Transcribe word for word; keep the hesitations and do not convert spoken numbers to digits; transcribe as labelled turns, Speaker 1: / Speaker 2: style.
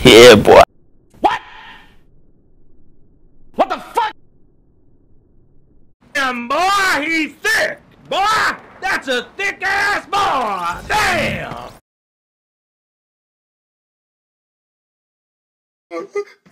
Speaker 1: Yeah, boy.
Speaker 2: What? What the fuck? Damn, boy, he's thick. Boy, that's a thick ass boy. Damn.